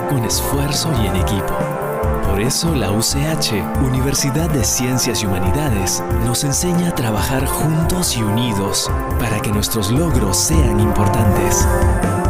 con esfuerzo y en equipo. Por eso la UCH, Universidad de Ciencias y Humanidades, nos enseña a trabajar juntos y unidos para que nuestros logros sean importantes.